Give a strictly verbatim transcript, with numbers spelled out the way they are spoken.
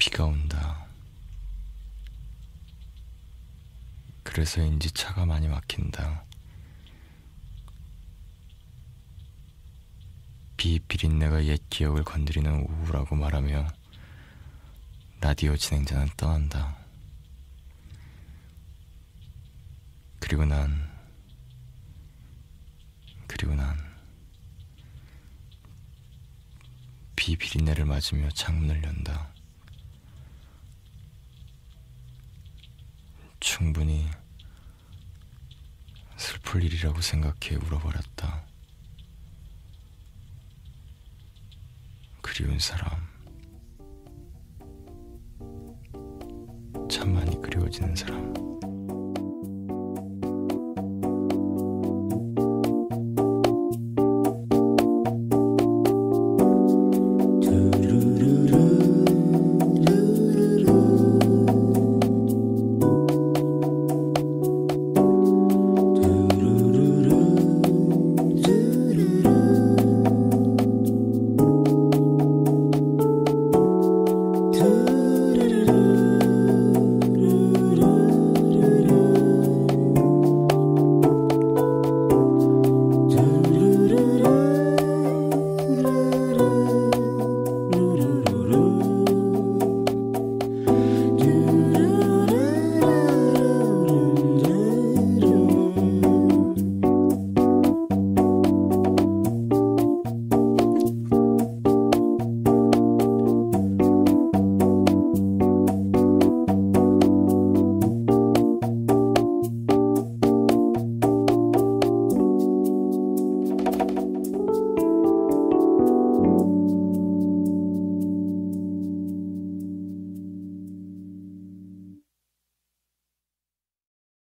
비가 온다. 그래서인지 차가 많이 막힌다. 비 비린내가 옛 기억을 건드리는 오후라고 말하며 라디오 진행자는 떠난다. 그리고 난, 그리고 난 비 비린내를 맞으며 창문을 연다. 충분히 슬플 일이라고 생각해 울어버렸다. 그리운 사람, 참 많이 그리워지는 사람.